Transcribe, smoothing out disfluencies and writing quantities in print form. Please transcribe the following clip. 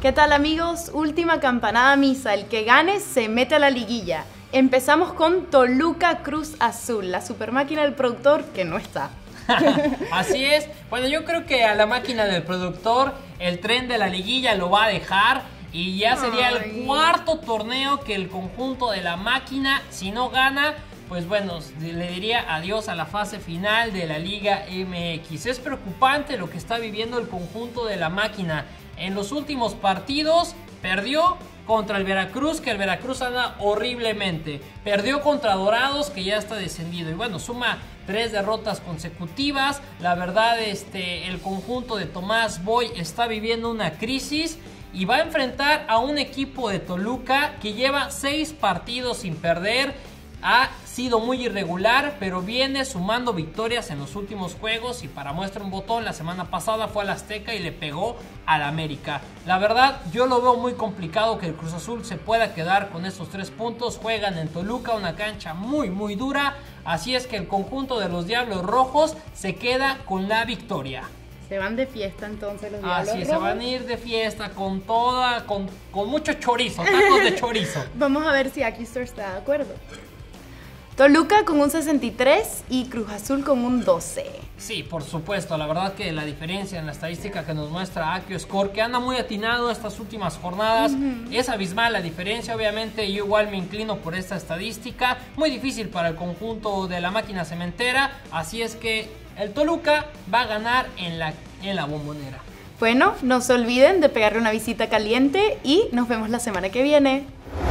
¿Qué tal, amigos? Última campanada a misa, el que gane se mete a la liguilla. Empezamos con Toluca Cruz Azul, la super máquina del productor que no está. Así es, bueno, yo creo que a la máquina del productor el tren de la liguilla lo va a dejar y ya sería el cuarto torneo que el conjunto de la máquina, si no gana, pues bueno, le diría adiós a la fase final de la Liga MX. Es preocupante lo que está viviendo el conjunto de la máquina. En los últimos partidos perdió contra el Veracruz, que el Veracruz anda horriblemente. Perdió contra Dorados, que ya está descendido. Y bueno, suma 3 derrotas consecutivas. La verdad, el conjunto de Tomás Boy está viviendo una crisis y va a enfrentar a un equipo de Toluca que lleva 6 partidos sin perder. Ha sido muy irregular, pero viene sumando victorias en los últimos juegos. Y para muestra un botón, la semana pasada fue al Azteca y le pegó al América. La verdad, yo lo veo muy complicado que el Cruz Azul se pueda quedar con estos 3 puntos. Juegan en Toluca, una cancha muy dura. Así es que el conjunto de los Diablos Rojos se queda con la victoria. Se van de fiesta entonces los Diablos Rojos. Se van a ir de fiesta con mucho chorizo, tacos de chorizo. Vamos a ver si Akistor está de acuerdo. Toluca con un 63 y Cruz Azul con un 12. Sí, por supuesto, la verdad que la diferencia en la estadística que nos muestra AquioScore, que anda muy atinado estas últimas jornadas, es abismal la diferencia. Obviamente yo igual me inclino por esta estadística, muy difícil para el conjunto de la máquina cementera, así es que el Toluca va a ganar en la Bombonera. Bueno, no se olviden de pegarle una visita caliente y nos vemos la semana que viene.